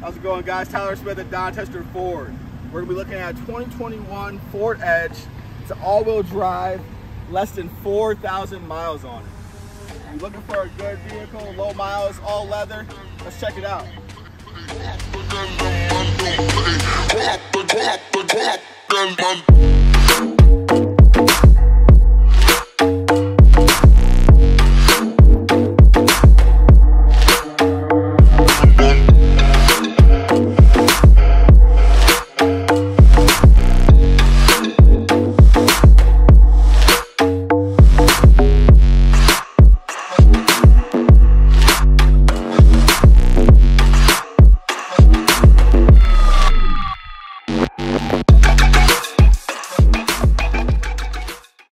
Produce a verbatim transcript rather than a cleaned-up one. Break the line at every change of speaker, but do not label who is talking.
How's it going, guys? Tyler Smith at Donchester Ford. We're gonna be looking at a twenty twenty-one Ford Edge. It's an all-wheel drive, less than four thousand miles on it. If you're looking for a good vehicle, low miles, all leather, let's check it out.
Gun,